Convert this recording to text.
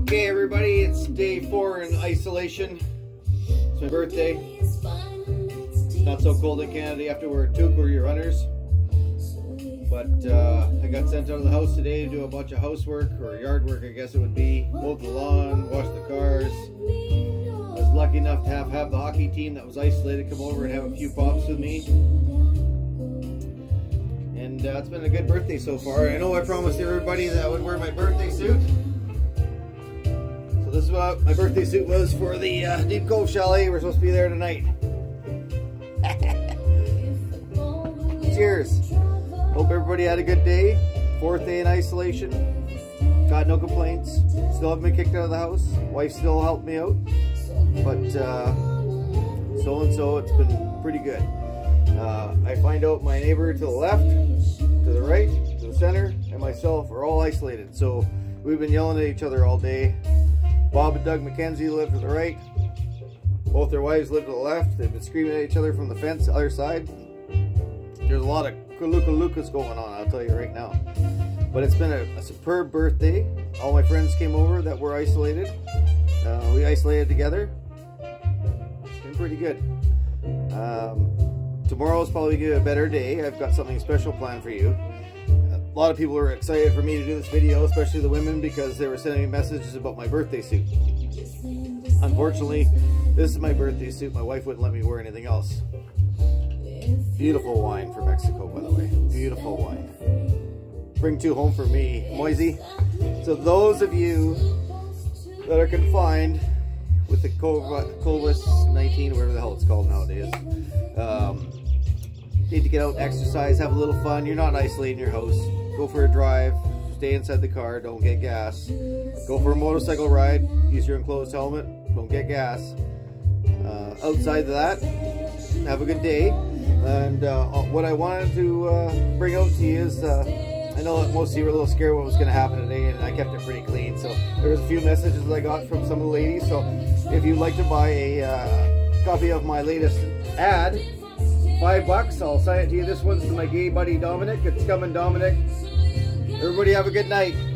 Okay, everybody, it's day 4 in isolation. It's my birthday. Not so cold in Canada. You have to wear a toque or your runners. But I got sent out of the house today to do a bunch of housework, or yard work, I guess it would be. Mow the lawn, wash the cars. I was lucky enough to have the hockey team that was isolated come over and have a few pops with me. And it's been a good birthday so far. I know I promised everybody that I would wear my birthday suit. So this is what my birthday suit was for the Deep Cove Chalet. We're supposed to be there tonight. Cheers. Hope everybody had a good day. 4th day in isolation. Got no complaints. Still haven't been kicked out of the house. Wife still helped me out. But so and so, it's been pretty good. I find out my neighbor to the left, to the right, to the center, and myself are all isolated. So we've been yelling at each other all day. Bob and Doug McKenzie live to the right. Both their wives live to the left. They've been screaming at each other from the fence, the other side. There's a lot of Lucas going on, I'll tell you right now. But it's been a superb birthday. All my friends came over that were isolated. We isolated together. It's been pretty good. Tomorrow's probably going to be a better day. I've got something special planned for you. A lot of people are excited for me to do this video, especially the women, because they were sending me messages about my birthday suit. Unfortunately, this is my birthday suit. My wife wouldn't let me wear anything else. Beautiful wine from Mexico, by the way. Beautiful wine. Bring 2 home for me, Moisey. So those of you that are confined with the COVID-19, whatever the hell it's called nowadays, need to get out and exercise, have a little fun. You're not isolated in your house. Go for a drive. Stay inside the car. Don't get gas. Go for a motorcycle ride. Use your enclosed helmet. Don't get gas. Outside of that, have a good day. And what I wanted to bring out to you is, I know that most of you were a little scared what was going to happen today, and I kept it pretty clean. So there was a few messages that I got from some of the ladies. So if you'd like to buy a copy of my latest ad, $5, I'll sign it to you. This one's to my gay buddy Dominic. It's coming, Dominic. Everybody have a good night.